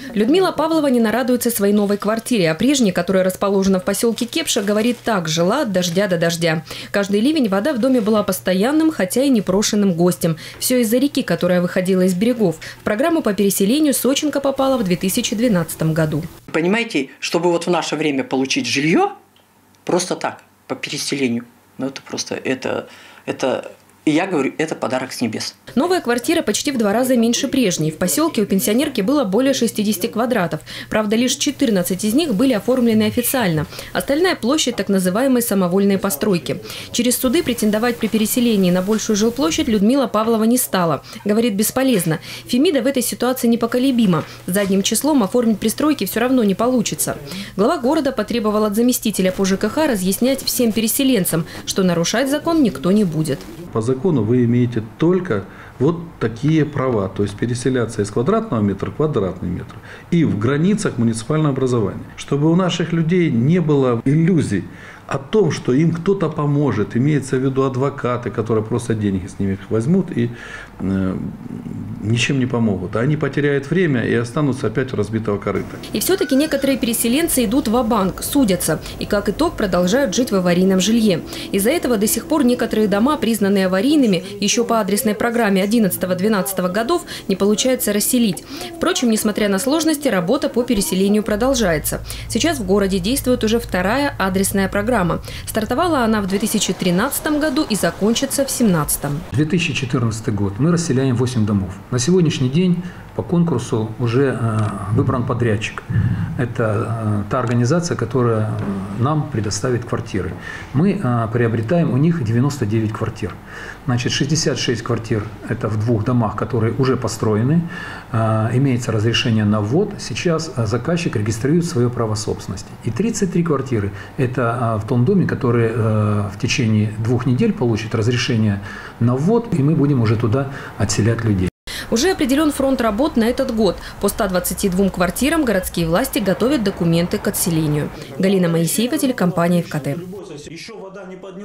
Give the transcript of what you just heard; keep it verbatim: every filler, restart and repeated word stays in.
Людмила Павлова не нарадуется своей новой квартире, а прежней, которая расположена в поселке Кепша, говорит так: жила от дождя до дождя. Каждый ливень вода в доме была постоянным, хотя и непрошенным гостем. Все из-за реки, которая выходила из берегов. В программу по переселению Сочинка попала в две тысячи двенадцатом году. Понимаете, чтобы вот в наше время получить жилье, просто так, по переселению, ну это просто, это, это... И я говорю, это подарок с небес. Новая квартира почти в два раза меньше прежней. В поселке у пенсионерки было более шестидесяти квадратов. Правда, лишь четырнадцать из них были оформлены официально. Остальная площадь – так называемой самовольной постройки. Через суды претендовать при переселении на большую жилплощадь Людмила Павлова не стала. Говорит, бесполезно. Фемида в этой ситуации непоколебима. Задним числом оформить пристройки все равно не получится. Глава города потребовал от заместителя по ЖКХ разъяснять всем переселенцам, что нарушать закон никто не будет. По закону вы имеете только вот такие права, то есть переселяться из квадратного метра в квадратный метр и в границах муниципального образования. Чтобы у наших людей не было иллюзий о том, что им кто-то поможет, имеется в виду адвокаты, которые просто деньги с них возьмут и э, ничем не помогут. Они потеряют время и останутся опять у разбитого корыта. И все-таки некоторые переселенцы идут ва-банк, судятся и, как итог, продолжают жить в аварийном жилье. Из-за этого до сих пор некоторые дома, признанные аварийными, еще по адресной программе одиннадцатого-двенадцатого годов, не получается расселить. Впрочем, несмотря на сложности, работа по переселению продолжается. Сейчас в городе действует уже вторая адресная программа. Стартовала она в две тысячи тринадцатом году и закончится в две тысячи семнадцатом. две тысячи четырнадцатый год. Мы расселяем восемь домов. На сегодняшний день по конкурсу уже э, выбран подрядчик. Это э, та организация, которая нам предоставит квартиры. Мы э, приобретаем у них девяносто девять квартир. Значит, шестьдесят шесть квартир – это в двух домах, которые уже построены. Э, имеется разрешение на ввод. Сейчас э, заказчик регистрирует свое право собственности. И тридцать три квартиры – это э, в том доме, который э, в течение двух недель получит разрешение на ввод, и мы будем уже туда отселять людей. Уже определен фронт работ на этот год. По ста двадцати двум квартирам городские власти готовят документы к отселению. Галина Моисеева, телекомпания ФКТ.